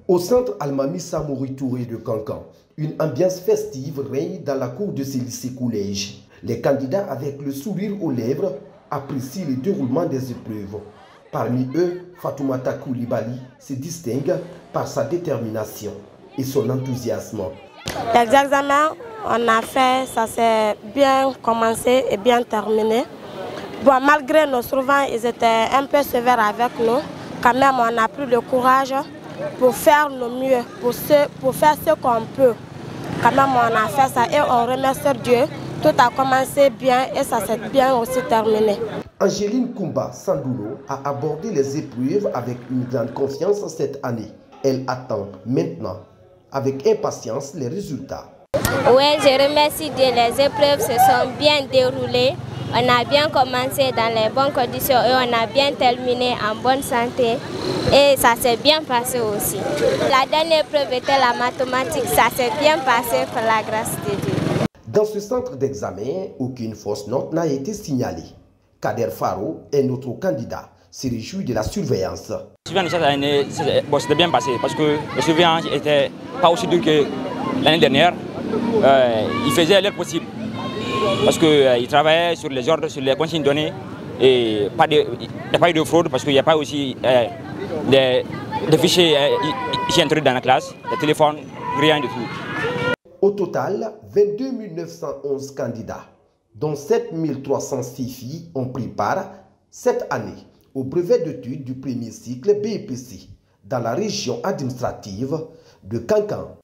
Au centre Almami Samori Touré de Kankan, une ambiance festive règne dans la cour de ce lycée-collège. Les candidats avec le sourire aux lèvres apprécient le déroulement des épreuves. Parmi eux, Fatoumata Koulibaly se distingue par sa détermination et son enthousiasme. Les examens, on a fait, ça s'est bien commencé et bien terminé. Bon, malgré nos souvent, ils étaient un peu sévères avec nous. Quand même, on a pris le courage pour faire le mieux, pour faire ce qu'on peut. Quand même, on a fait ça et on remercie Dieu. Tout a commencé bien et ça s'est bien aussi terminé. Angéline Koumba Sandoulo a abordé les épreuves avec une grande confiance cette année. Elle attend maintenant avec impatience les résultats. Oui, je remercie Dieu. Les épreuves se sont bien déroulées. On a bien commencé dans les bonnes conditions et on a bien terminé en bonne santé. Et ça s'est bien passé aussi. La dernière épreuve était la mathématique. Ça s'est bien passé par la grâce de Dieu. Dans ce centre d'examen, aucune fausse note n'a été signalée. Kader Faro est notre candidat, se réjouit de la surveillance. Cette année, c'était bien passé parce que la surveillance n'était pas aussi dure que l'année dernière. Ils faisaient leur possible parce qu'ils travaillaient sur les ordres, sur les consignes données et il n'y a pas eu de fraude parce qu'il n'y a pas aussi des fichiers ici introduits dans la classe, des téléphones, rien du tout. Au total, 22 911 candidats, dont 7 306 filles, ont pris part cette année au brevet d'études du premier cycle BEPC dans la région administrative de Kankan.